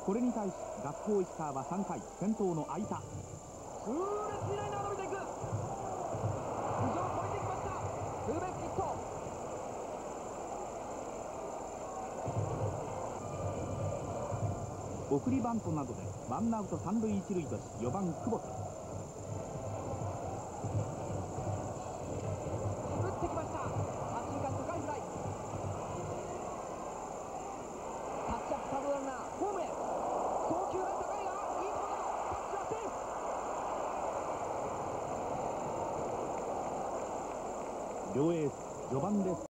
これに対し学法石川は3回先頭の相田、 痛烈にライナー伸びていく。頭上を越えてきました。ツーベースヒット。 送りバントなどでワンアウト三塁一塁とし、4番久保田、 打ってきました。左中間高いフライ。タッチアップサードランナーホームへ。送球が高いがいいところだ。タッチはセーフ。 両エース序盤です。